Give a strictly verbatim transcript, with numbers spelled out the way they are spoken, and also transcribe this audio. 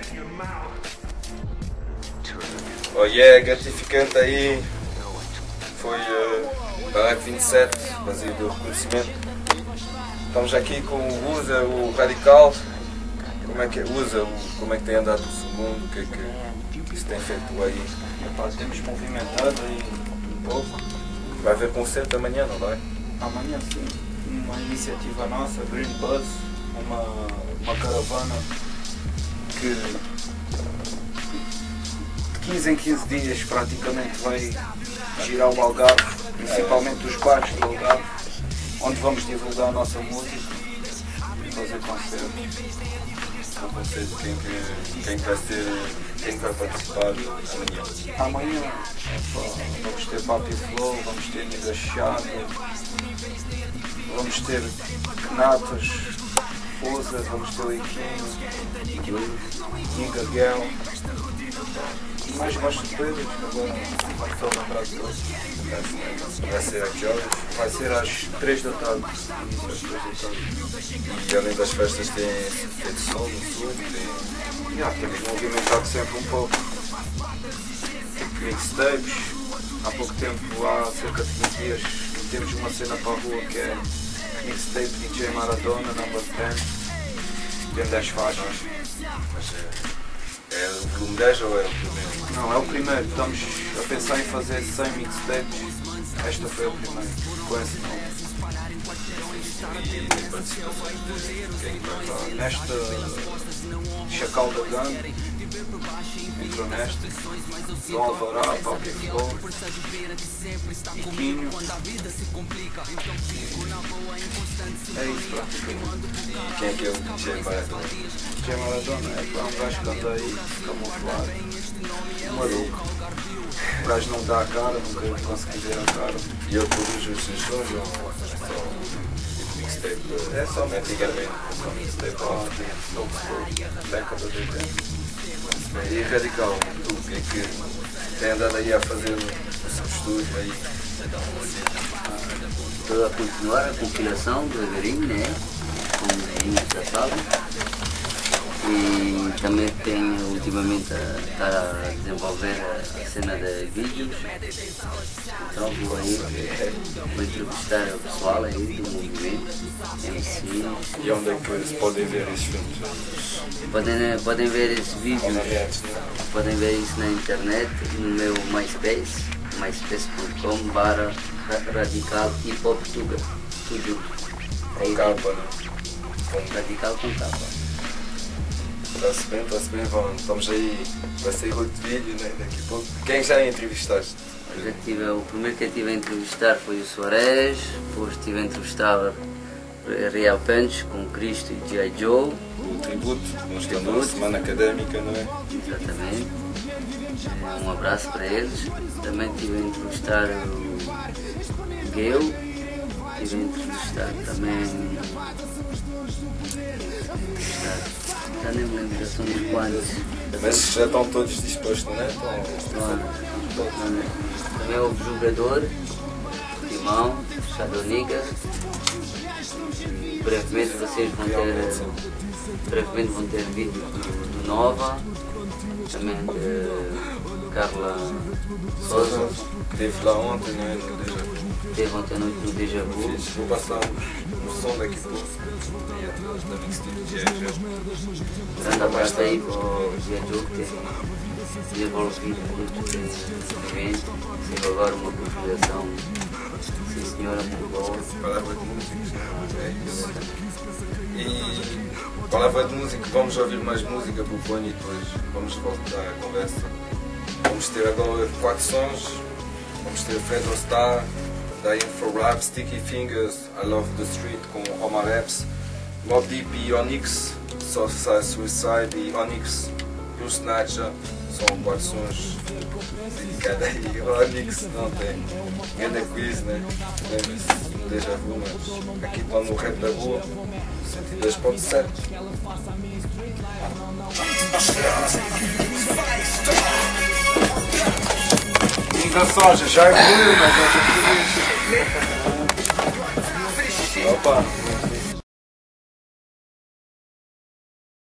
Oh yeah, gratificante aí. Foi uh, Barack vinte e sete, vazio do reconhecimento. Estamos aqui com o Usa, o Radical. Como é que usa, como é que tem andado o mundo, o que é que se tem feito aí? Epá, temos movimentado aí um pouco. Vai haver concerto amanhã, não vai? Amanhã sim, uma iniciativa nossa, Green Bus, uma, uma caravana que de quinze em quinze dias praticamente vai girar o Algarve, principalmente os bairros do Algarve, onde vamos divulgar a nossa música e fazer concertos. Não concerto, quem, que, quem, vai ser, quem vai participar amanhã? Amanhã epá, vamos ter Papi Flow, vamos ter Nigga Chato, vamos ter Knatas, Forza, vamos ter o Iquinho, Nigga Girl. E mais umas surpresas que agora não estou a lembrar de todos. Vai ser a que horas? Vai ser às três da tarde. Às três da tarde. E além das festas tem feito som no sul? Tem... Yeah, temos movimentado sempre um pouco. Mixtapes. Há pouco tempo, há cerca de quinze dias, temos uma cena para a rua que é Mixtape D J Maradona, number dez. Tem dez faixas. Mas é, é o volume dez ou é o primeiro? Não, é o primeiro. Estamos a pensar em fazer cem mixtapes. Esta foi a primeira, com esse nome. E tem participações de quem vai lá? Nesta, Chacal da Gang entrou nesta, Dom Alvará, Papi Flow, Iquinho. É isso praticamente. E quem é que é o D J Maradona? D J Maradona é um gajo que anda aí camuflado, um maluco. O gajo não dá a cara, nunca consegui ver a cara. E ele produz os seus sons ou é só tipo mixtape? É só antigamente, só mixtape ou década de oitenta. E Radical, tu, o que é que tem andado aí a fazer o seu estúdio aí? Estou a continuar a compilação devagarinho, né? Como é engraçado. E também tenho ultimamente a estar a desenvolver a cena de vídeos. Então vou aí, vou entrevistar o pessoal aí do movimento, M C. E onde é que se podem ver esses filmes? Podem, podem ver esses vídeos, Ou na net, não é? podem ver isso na internet, no meu MySpace, myspace ponto com barra radical hip hop tuga, tudo junto. Aí, Capa, né? com radical com capa. Está-se bem, está-se bem, vão. Estamos aí, vai sair outro vídeo, né? Daqui a pouco. Quem já entrevistaste? Eu já tive, o primeiro que eu estive a entrevistar foi o Soares, depois estive a entrevistar Real Punch com Cristo e G I Joe. O tributo, nós estamos na semana académica, não é? Exatamente. Um abraço para eles. Também estive a entrevistar o Gale, estive a entrevistar também. Já nem me lembro, já são uns quantos. Mas já estão todos dispostos, não é? Estão... Também houve jogador, Timão, Shadowniga. Brevemente vocês vão ter, brevemente vão ter vídeos do, do Nova, também de Carla Souza. Esteve lá ontem, não é? No Deja Vu. Esteve ontem à noite no Deja Vu. Fiz, vou passar o som daqui a pouco. E a da mixtape de G I Joe. Grande abraço aí para o G I Joe que tem desenvolvido muito esse evento. Sempre agora uma colaboração, sim senhora, muito boa. Palavra de música. É isso. E palavra de música, vamos ouvir mais música por Boni e depois vamos voltar à conversa. Vamos ter agora quatro sons. Vamos ter Fredro Starr, Dying for Rap, Sticky Fingers, I Love the Street com Omar Epps, Mobb Deep e Onyx, Southside Suicide e Onyx, e o Snatcher. São quatro sons dedicados aí. O Onyx não tem grande quiz, né? Lembra-se no Deja Vu, mas aqui estão no Rap da Rua, cento e dois ponto sete. Da soja, já evoluiu, mas já é Opa!